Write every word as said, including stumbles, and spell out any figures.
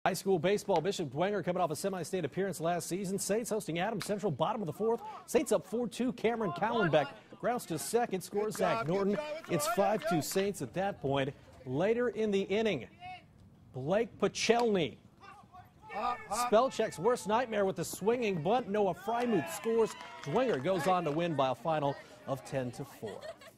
High school baseball, Bishop Dwenger coming off a semi-state appearance last season. Saints hosting Adams Central, bottom of the fourth. Saints up four two. Cameron Cowanbeck grounds to second, scores Zach Norton. It's five two Saints at that point. Later in the inning, Blake Pachelny. Spellcheck's worst nightmare with the swinging bunt. Noah Frymuth scores. Dwenger goes on to win by a final of ten to four.